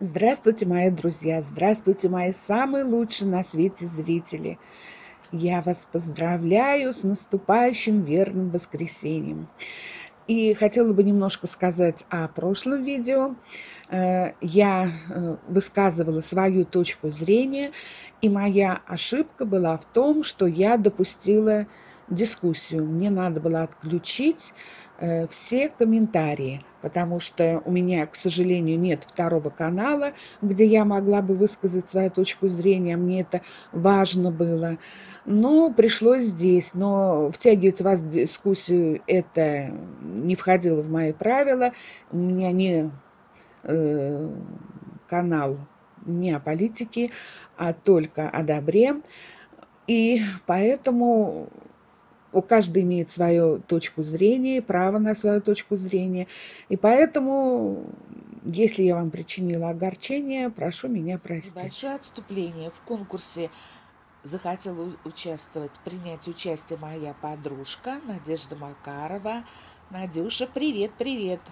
Здравствуйте, мои друзья! Здравствуйте, мои самые лучшие на свете зрители! Я вас поздравляю с наступающим верным воскресеньем. И хотела бы немножко сказать о прошлом видео. Я высказывала свою точку зрения, и моя ошибка была в том, что я допустила дискуссию. Мне надо было отключить все комментарии, потому что у меня, к сожалению, нет второго канала, где я могла бы высказать свою точку зрения. Мне это важно было. Но пришлось здесь. Но втягивать вас в дискуссию это не входило в мои правила. У меня не канал не о политике, а только о добре. И поэтому у каждого имеет свою точку зрения, право на свою точку зрения. И поэтому, если я вам причинила огорчение, прошу меня простить. Небольшое отступление. В конкурсе захотела принять участие моя подружка Надежда Макарова. Надюша, привет, привет!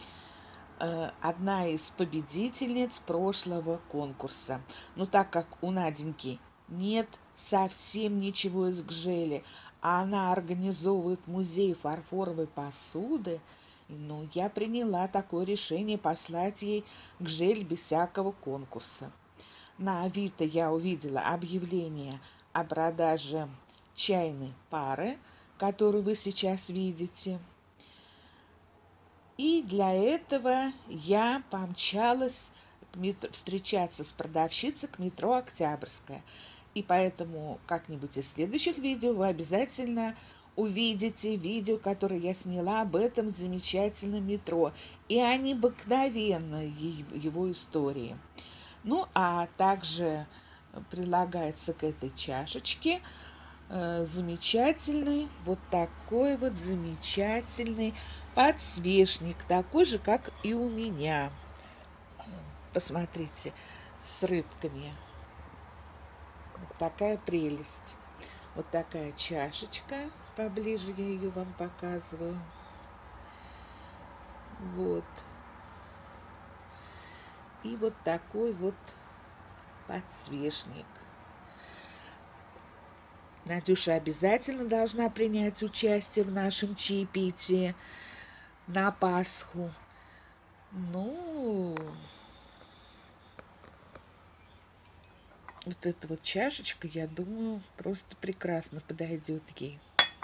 Одна из победительниц прошлого конкурса. Но так как у Наденьки нет совсем ничего из гжели, а она организовывает музей фарфоровой посуды, я приняла такое решение послать ей гжель без всякого конкурса. На Авито я увидела объявление о продаже чайной пары, которую вы сейчас видите. И для этого я помчалась встречаться с продавщицей к метро Октябрьская. И поэтому как-нибудь из следующих видео вы обязательно увидите видео, которое я сняла об этом замечательном метро и о необыкновенной его истории. Ну, а также прилагается к этой чашечке замечательный, вот такой вот замечательный подсвечник, такой же, как и у меня. Посмотрите, с рыбками. Вот такая прелесть. Вот такая чашечка. Поближе я ее вам показываю. Вот. И вот такой вот подсвечник. Надюша обязательно должна принять участие в нашем чаепитии на Пасху. Вот эта вот чашечка, я думаю, просто прекрасно подойдет ей.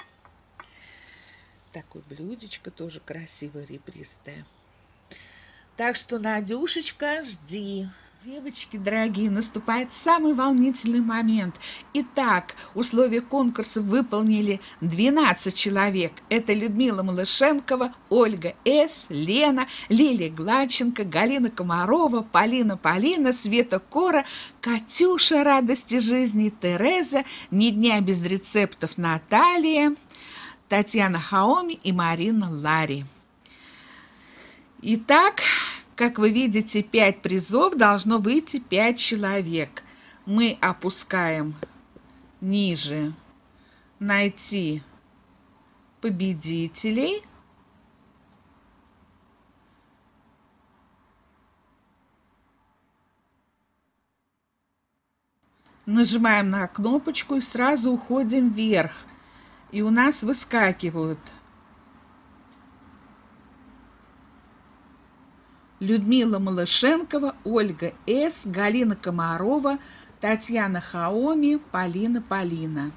Такое блюдечко тоже красивое, ребристое. Так что, Надюшечка, жди. Девочки дорогие, наступает самый волнительный момент. Итак, условия конкурса выполнили 12 человек. Это Людмила Малышенкова, Ольга С., Лена, Лилия Гладченко, Галина Комарова, Полина, Света Кора, Катюша радости жизни, Тереза, Ни дня без рецептов Наталья, Татьяна Хаоми и Марина Лари. Итак, как вы видите, 5 призов, должно выйти 5 человек. Мы опускаем ниже «Найти победителей». Нажимаем на кнопочку и сразу уходим вверх. И у нас выскакивают Людмила Малышенкова, Ольга С., Галина Комарова, Татьяна Хаоми, Полина.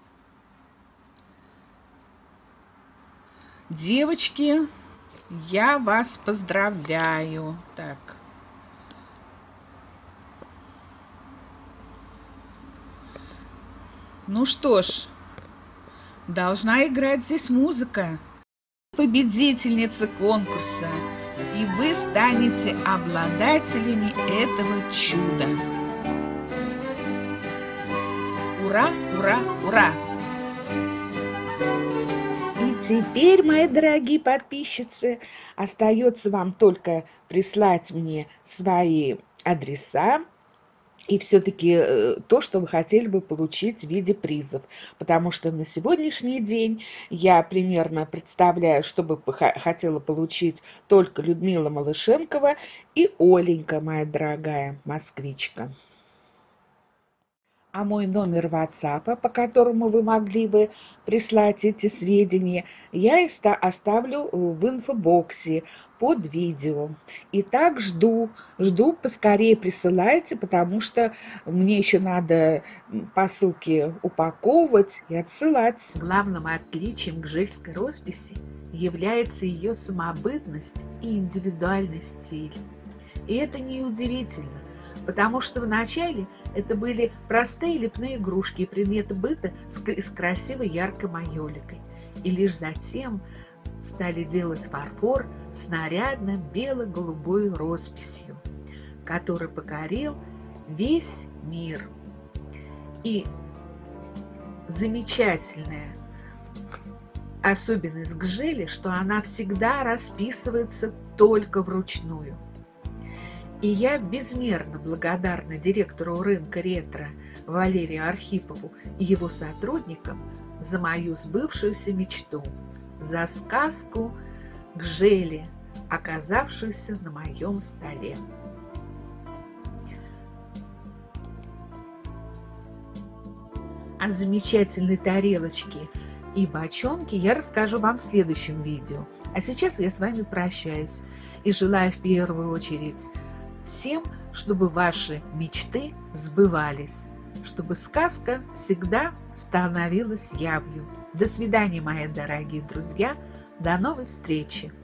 Девочки, я вас поздравляю. Так. Ну что ж, должна играть здесь музыка. Победительница конкурса. И вы станете обладателями этого чуда. Ура, ура, ура! И теперь, мои дорогие подписчицы, остается вам только прислать мне свои адреса, и все-таки то, что вы хотели бы получить в виде призов. Потому что на сегодняшний день я примерно представляю, что бы хотела получить только Людмила Малышенкова и Оленька, моя дорогая москвичка. А мой номер WhatsApp, по которому вы могли бы прислать эти сведения, я оставлю в инфобоксе под видео. Итак, жду поскорее присылайте, потому что мне еще надо посылки упаковывать и отсылать. Главным отличием гжельской росписи является ее самобытность и индивидуальный стиль. И это неудивительно, потому что вначале это были простые лепные игрушки и предметы быта с красивой яркой майоликой. И лишь затем стали делать фарфор с нарядной бело-голубой росписью, который покорил весь мир. И замечательная особенность гжели, что она всегда расписывается только вручную. И я безмерно благодарна директору рынка ретро Валерию Архипову и его сотрудникам за мою сбывшуюся мечту, за сказку гжели, оказавшуюся на моем столе. О замечательной тарелочке и бочонке я расскажу вам в следующем видео. А сейчас я с вами прощаюсь и желаю в первую очередь всем, чтобы ваши мечты сбывались, чтобы сказка всегда становилась явью. До свидания, мои дорогие друзья, до новой встречи!